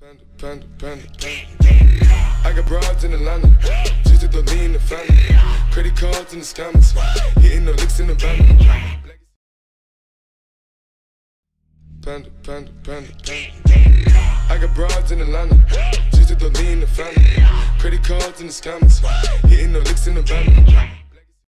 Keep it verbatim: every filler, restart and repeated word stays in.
Panda, panda, panda, panda. I got broads in Atlanta, just to throw me in the family. Credit cards in the scammers, hitting the licks in the band. Panda, panda, panda, panda. I got broads in Atlanta, just to throw me in the family. Credit cards in the scammers, hitting the licks in the band.